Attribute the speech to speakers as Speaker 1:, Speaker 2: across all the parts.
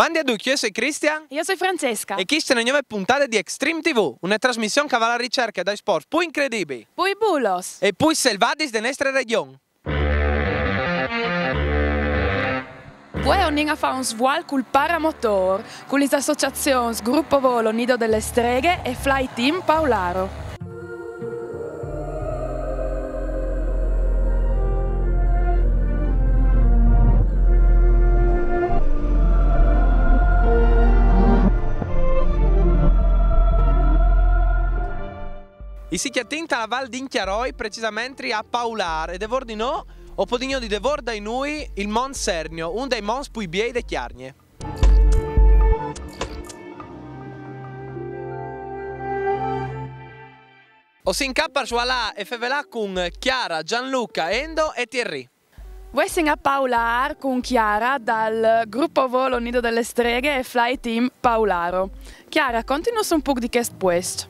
Speaker 1: Mandi a tutti, io sono Cristian.
Speaker 2: Io sono Francesca.
Speaker 1: E questa è una nuova puntata di Extreme TV, una trasmissione che va alla ricerca dai sport più incredibili.
Speaker 2: Poi bulos.
Speaker 1: E più selvaggi della nostra regione.
Speaker 2: Poi andiamo a fare un svual col paramotor, con le associazioni Gruppo Volo Nido delle Streghe e Fly Team Paolaro.
Speaker 1: E si chiattinta la Val d'Inchiaroi, precisamente a Paular, e devor di no, o podigno di devor dai noi il Mont Sernio, un dei mons più bei de Chiarnie. O si incappa su là e fevelà con Chiara, Gianluca, Endo e Thierry.
Speaker 2: Voi siamo a Paular con Chiara dal Gruppo Volo Nido delle Streghe e Fly Team Paolaro. Chiara, continos un po' di che questo.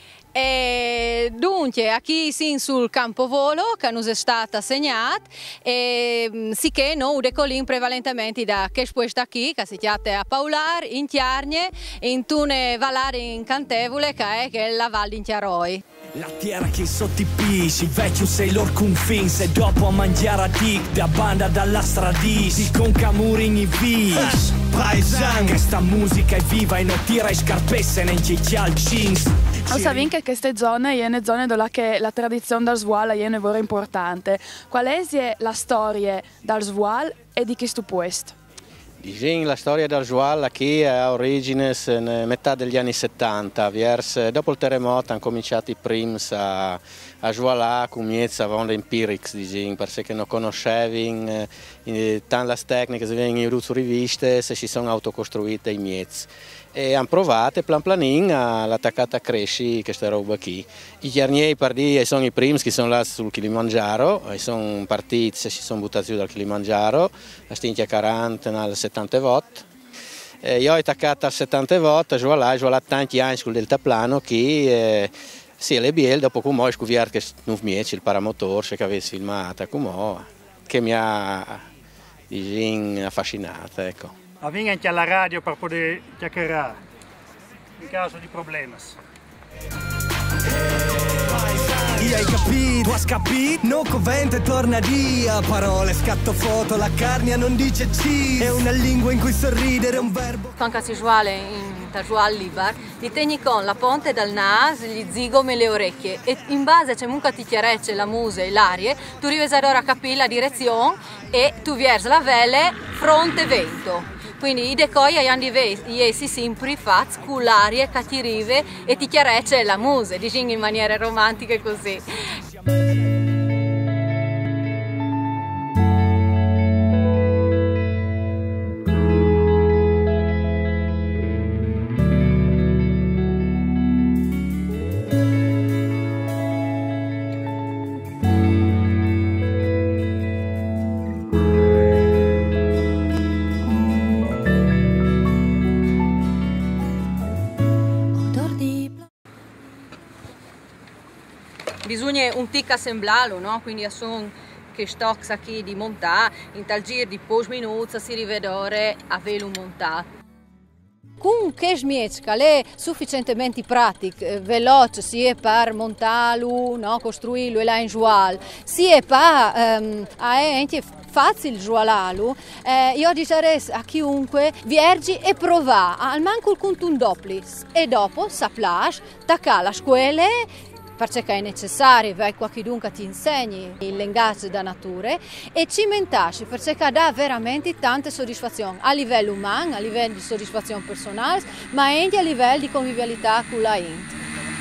Speaker 3: Dunque, qui siamo sul campo volo che non è stato assegnato e sì che noi decolliamo prevalentemente da questo qui che si chiama a Paular, in Chiarnie, in tune valare incantevole che è la Val d'Inchiaroi.
Speaker 4: La terra che sotto i pisi, vecchio sei lor confins e dopo a mangiare a dic da banda dalla stradisi con camurin i vis. Paesan, questa musica è viva e non tira i scarpesse nei al jeans.
Speaker 2: Non sapete che queste zone sono zone dove la tradizione del svual è molto importante. Qual è la storia del svual e di questo posto?
Speaker 5: La storia del Svual qui ha origine nella metà degli anni 70, dopo il terremoto hanno cominciato i prims a svualare con miezza vonda empirics, perché non conoscevano tanto le tecniche che venivano in riviste se si sono autocostruite i miezzi. E hanno provato plan planin all'attaccata a cresci questa roba qui. I chiarnieri pardi sono i primi che sono là sul Kilimangiaro, e sono partiti, si sono buttati giù dal Kilimangiaro, a stinchia 40 nel 70 watt. Io ho attaccato al 70 watt, ho svualato tanti anni sul deltaplano che sì, le biel dopo come ho scoperto che non mi il paramotor che avevo filmato, che mi ha affascinato, ecco.
Speaker 6: Venga anche alla radio per poter chiacchierare in caso di problemi.
Speaker 4: Hai capito? Tu hai capito? No covente torna via. Parole, scatto foto, la carnia non dice cheese. È una lingua in cui sorridere è un verbo.
Speaker 3: Quando si svuole in Tajual Libar, ti tegni con la ponte dal naso, gli zigomi e le orecchie e in base a ciamunca ti chiarecce la muse e l'arie, tu rivesi allora a capire la direzione e tu viers la vele fronte vento. Quindi i decoi hanno essi sempre fatti con l'aria che ti rive e ti chiarecce la muse, diciamo in maniera romantica così. Bisogna un tic assemblarlo, no? Quindi sono che stocks qui di montare, in tal giro di pochi minuti si rivedere a velo montato. Con che smiecca è sufficientemente pratico, veloce, sia per montarlo, no? Costruirlo e là in svual, sia per anche facile svualarlo, io direi a chiunque viergi e provare al manco il contun doplis e dopo saplage, tacca la scuola perché è necessario, vai qualcuno ti insegni il linguaggio da natura e cimentarsi perché dà veramente tante soddisfazioni a livello umano, a livello di soddisfazione personale, ma anche a livello di convivialità con la gente.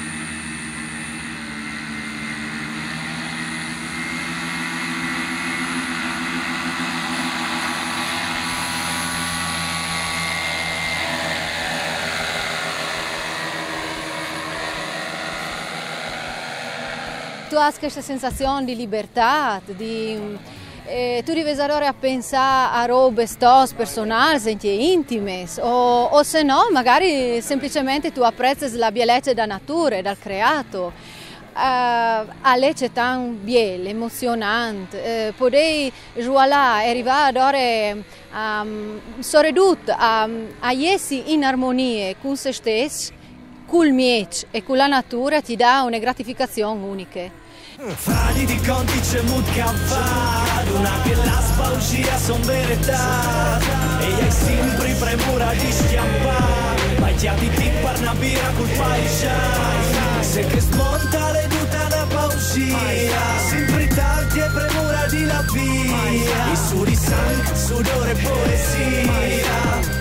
Speaker 3: Tu hai questa sensazione di libertà, tu devi allora a pensare a robe personali, intime, o se no magari semplicemente tu apprezzi la bellezza da natura, dal creato. alle c'è tan bello, emozionante, poter giocare e arrivare ad ore sorredut a essi in armonia con se stessi, col miec e con la natura ti dà una gratificazione unica.
Speaker 4: Fradi di conti c'è mood campado, una che la spaugia son verità e hai sempre premura di schiampare, ma chiati ti parla birra col paesano, se che smonta le tutta la pausia, sempre tardi e premura di la via, i suri sang, sudore e poesia.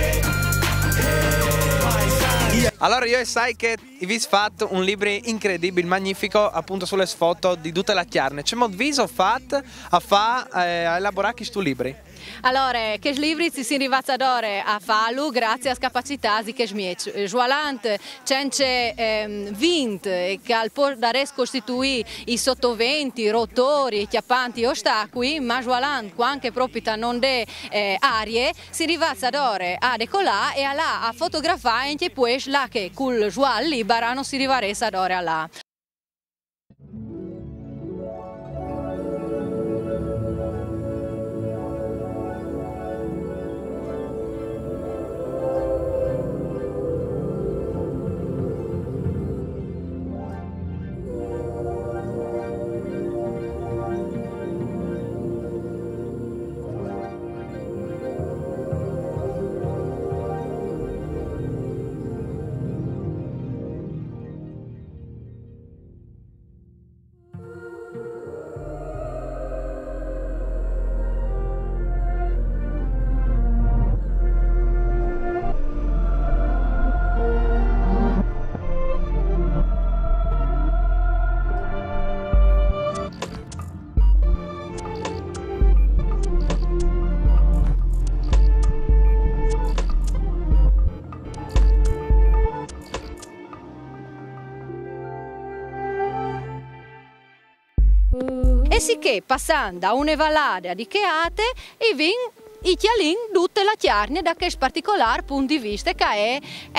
Speaker 1: Allora io sai che vi ho fatto un libro incredibile, magnifico, appunto sulle foto di tutta la Chiarne. C'è mod viso fatto a elaborare questo libro?
Speaker 3: Allora, che libri si rivazzadore a farlo grazie a capacità di che smiec. Jualant c'è vint che al dare costituì i sottoventi, rotori, chiappanti, ostacoli, ma Jualant anche proprio non de arie si rivazzadore a decolà e a fotografare anche poi là che col Jual libera non si rivaressa adore a là. E sicché passando da una vallata di Cheate e vin i chialin tutte la Chiarne da che particolare punto di vista che è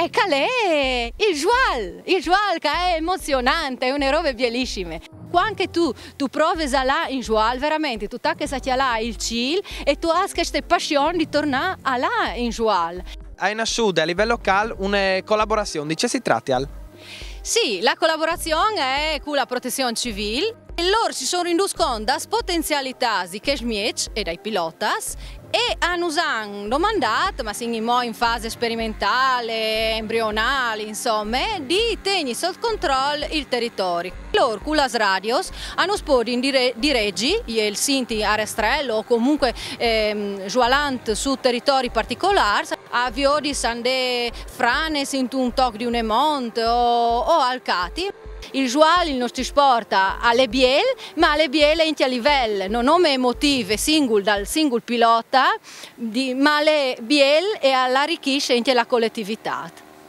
Speaker 3: il Jual che è emozionante, è una roba bellissima. Anche tu provi a là in Jual, veramente, tu tacchi a là il cil e tu hai questa passione di tornare a là in Jual.
Speaker 1: Hai nasciuto a livello locale una collaborazione, di che si tratta?
Speaker 3: Sì, la collaborazione è con la protezione civile e loro si sono renduti conto delle potenzialità di che smiec e dai pilotas e hanno domandato, ma siamo in fase sperimentale, embrionale, insomma, di tenere sotto controllo il territorio. Loro con le radios hanno sposto di reggi, il Sinti a Restrello o comunque Jualant su territori particolari, avvio di sande frane in un tocco di un emont o alcati. Il Jual, il nostro sport, ha le biel, ma le biel è a livello, non nome emotive, dal singolo pilota, ma le biel e arricchisce anche la collettività.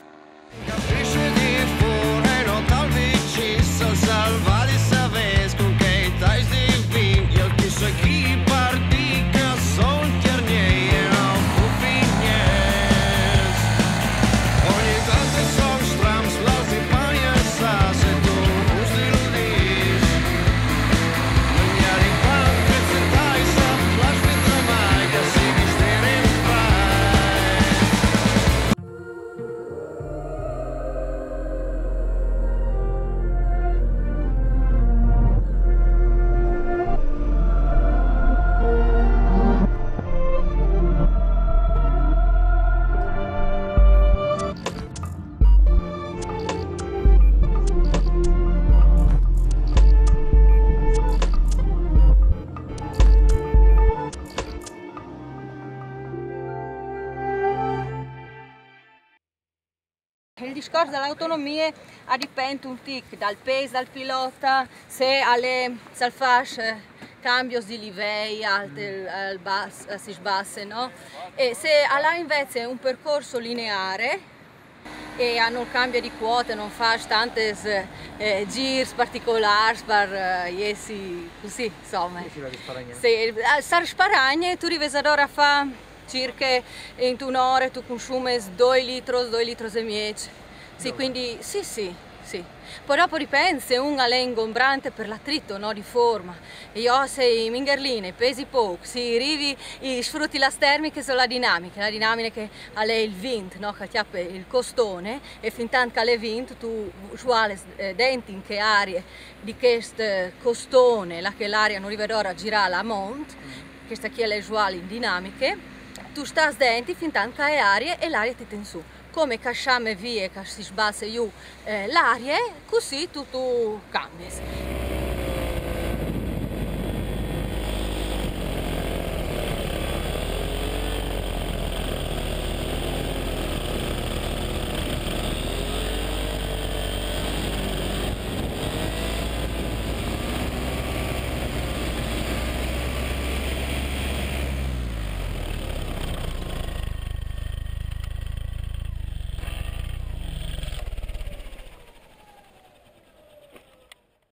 Speaker 3: Il discorso dell'autonomia dipende un tic dal peso del pilota, se alle salfasce cambio di livelli alti si basse, no? E se ha invece un percorso lineare e hanno il cambio di quote, non fa tante giri particolari per essi così, insomma. Se sar sparagne tu rivesi ora fa circa in un'ora tu consumi 2 litri e mezzo. Sì, quindi sì, Sì. Poi dopo ripensi, un è ingombrante per l'attrito, no, di forma. E io sei mingerline, pesi poco, si arrivi e sfrutti la termica sulla dinamica. La dinamica che è il vento, no, che chiappa il costone, e fin tanto che è vinto, tu sguali dentro in che aria di questo costone, là che l'aria non arriva ora a girare a monte, questa qui è le sguali in dinamiche, tu stai dentro fin tanto che è aria e l'aria ti tiene su. Come casciamo via, che si sbassa giù l'aria, così tutto cambia.